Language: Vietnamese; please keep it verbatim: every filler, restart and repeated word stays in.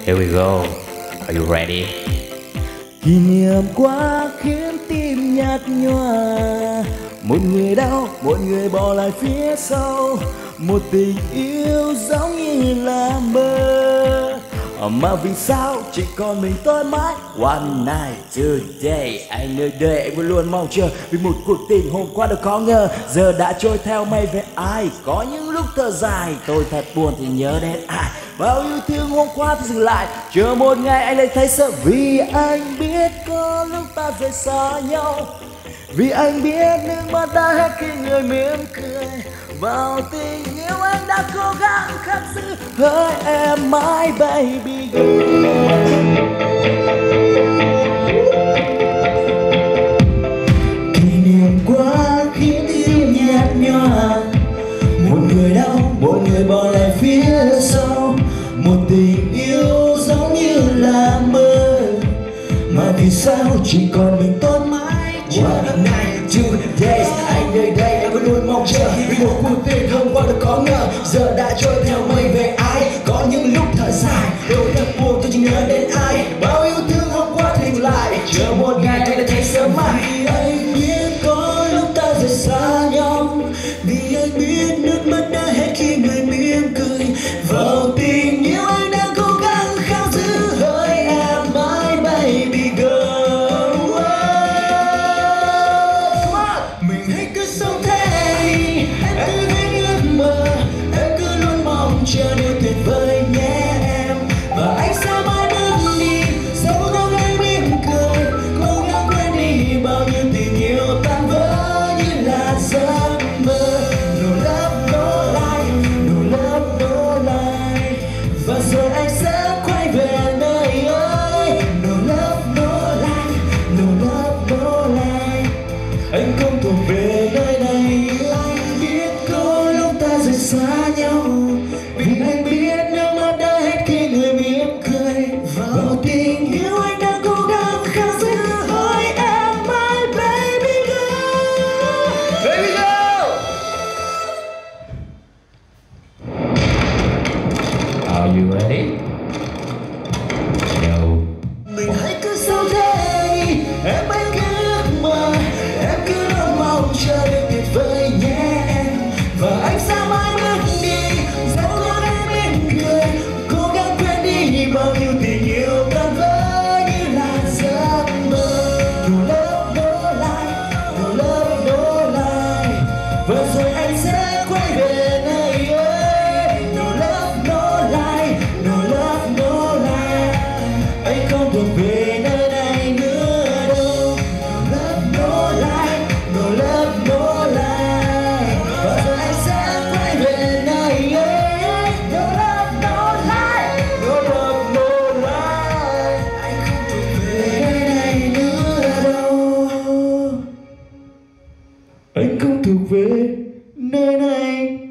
Here we go. Are you ready? Kỷ niệm quá khiến tim nhạt nhòa, một người đau, một người bỏ lại phía sau, một tình yêu giống như là mơ, mà vì sao chỉ còn mình tôi mãi. One night today, anh nơi đây anh vẫn luôn mong chờ, vì một cuộc tình hôm qua đâu có ngờ, giờ đã trôi theo mây về ai. Có những lúc thở dài, tôi thật buồn thì nhớ đến ai. Bao yêu thương hôm qua thì dừng lại, chờ một ngày anh lại thấy sợ, vì anh biết có lúc ta rời xa nhau, vì anh biết nước mắt đã hết khi người mỉm cười. Vào tình yêu anh đã cố gắng khắc giữ hỡi em mãi baby girl. Kỷ niệm quá khiến tim nhạt nhòa, một người đau, một người bỏ lại phía sau, một tình yêu giống như là mơ, mà vì sao chỉ còn mình tôi mãi. One night, two days, anh nơi đây em vẫn luôn mong chờ, vì một cuộc tình hôm qua đâu có ngờ, giờ đã trôi theo mây về ai. Có những lúc thở dài, đôi thật buồn tôi chỉ nhớ đến ai. Bao yêu thương hôm qua thì dừng lại, chờ một ngày anh đã thấy sớm mai. Vì anh biết có lúc ta rời xa nhau, vì anh biết nước mắt đã hết khi người mỉm cười. Vào tình yêu anh đang cố gắng khao giữ hỡi em mãi baby girl. Mình hãy cứ sống thế, em cứ gánh ước mơ, em cứ luôn mong chờ điều tuyệt vời nhé em. Và anh sẽ mãi bước đi, sẽ cố gắng anh mỉm cười, cố gắng quên đi bao nhiêu tình yêu tan vỡ như là giấc mơ. No love, no life, no love, no life. Và rồi anh sẽ quay về nơi ơi. No love, no life, no love, no life. Anh không thuộc về nơi này, anh biết có lúc ta rời xa nhau, vì anh biết nước mắt đã hết khi người mỉm cười. Vào tình yêu anh đang cố gắng khao giữ hỡi em mãi baby girl. Baby girl. Are you ready? No. Mình hãy cứ sống thế, em hãy cứ ước mơ, em cứ luôn mong chờ điều tuyệt vời nhé em. Và anh sẽ mãi bước đi, sẽ cố gắng anh mỉm cười, cố gắng quên đi bao nhiêu tình yêu tan vỡ như là giấc mơ. No love, no life, no love, no life. Và rồi anh sẽ quay về nơi ơi. No love, no life, no love, no life. Anh không thuộc về nơi này nữa đâu. No love, no life, no love, no life. Và rồi anh sẽ quay về nơi ấy. No love, no life, no love, no life. Anh không thuộc về nơi này nữa đâu. Anh không thuộc về nơi này